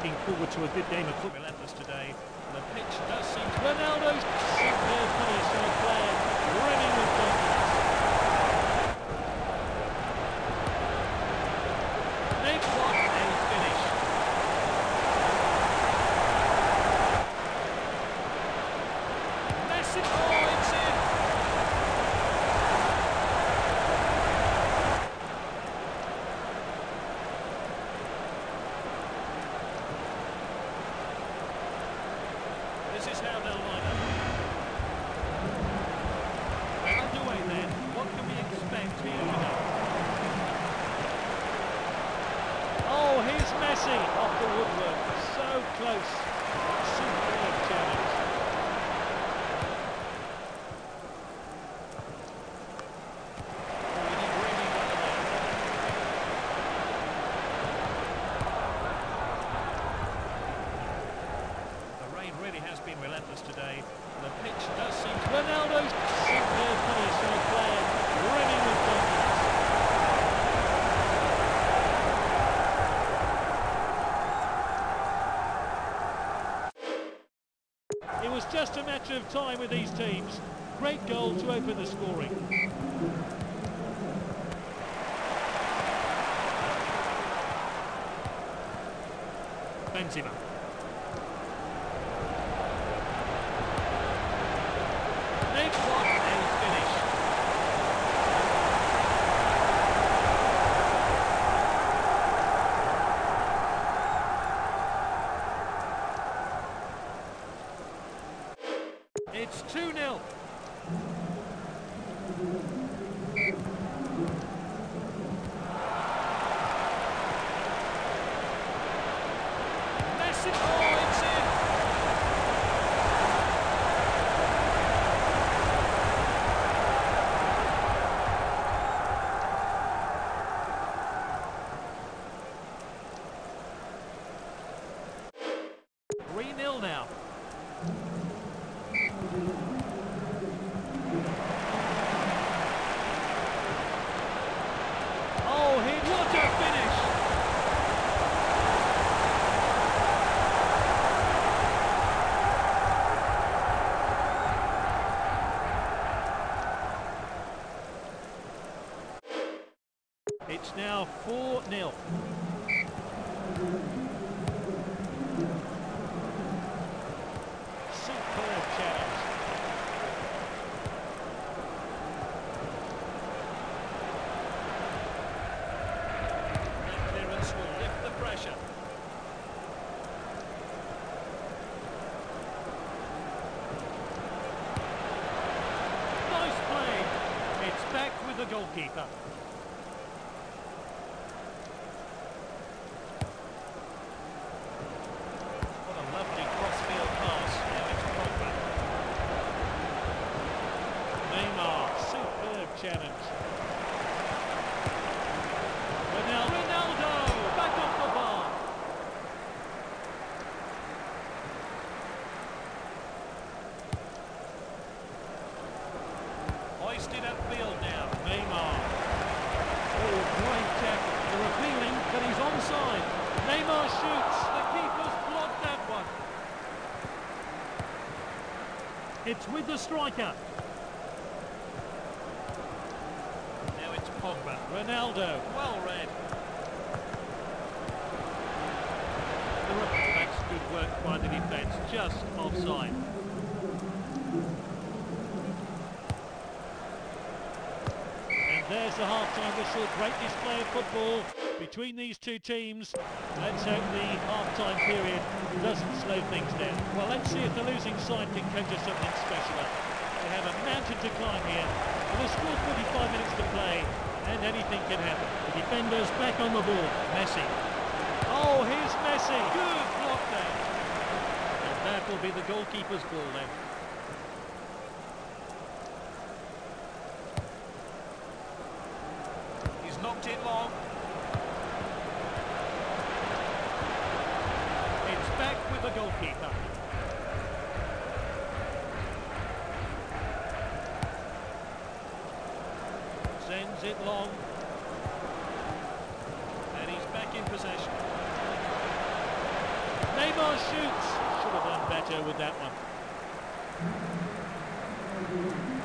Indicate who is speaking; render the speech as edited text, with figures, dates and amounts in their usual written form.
Speaker 1: looking forward to a good game of football. Relentless today. The pitch does seem to... Ronaldo's superb finish on a player running with confidence. They've got a finish. Messi, oh, it's in. This is how they'll line up. Well underway then. What can we expect here today? Oh, here's Messi off the woodwork. So close. Superb challenge. Really well there. The rain really has been relentless today. The pitch does seem to... Ronaldo's superb finish on a player running with confidence. It was just a matter of time with these teams. Great goal to open the scoring. Benzema. They've got a finish. It's 2-0. Messi, oh, it's in. Three-0 now. Oh, what a finish! It's now 4-0. Superb challenge. That clearance will lift the pressure. Nice play. It's back with the goalkeeper. What a lovely crossfield pass. Now it's Pogba. Neymar, superb challenge. Ronaldo, back off the bar. Hoisted upfield now, Neymar. Oh, great tackle. They're appealing, but he's onside. Neymar shoots. The keeper's blocked that one. It's with the striker. Now it's Pogba. Ronaldo, well read. That's good work by the defence, just offside. And there's the half-time whistle. Great display of football between these two teams. Let's hope the half-time period doesn't slow things down. Well, let's see if the losing side can conjure something special up. They have a mountain to climb here. And there's still 45 minutes to play, and anything can happen. The defender's back on the ball. Messi. Oh, here's Messi. Good block there. And that will be the goalkeeper's ball then. He's knocked it long. It's back with the goalkeeper. Sends it long. And he's back in possession. Neymar shoots. Should have done better with that one.